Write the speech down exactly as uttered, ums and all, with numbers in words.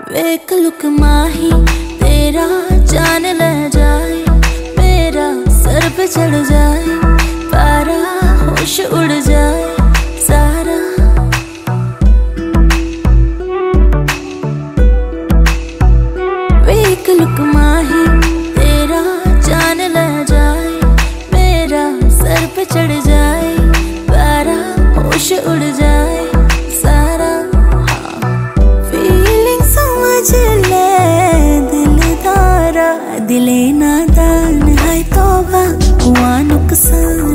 वेक look माही तेरा जान ले जाए, मेरा सर पे चढ़ जाए, पारा होश उड़ जाए सारा। वेक लुक माही तेरा जान ले जाए, मेरा सर पे चढ़ जाए, पारा होश उड़ जाए सारा। फीलिंग समझ ले दिल दारा, दिले नादान है तौबा हुआ नुकसान।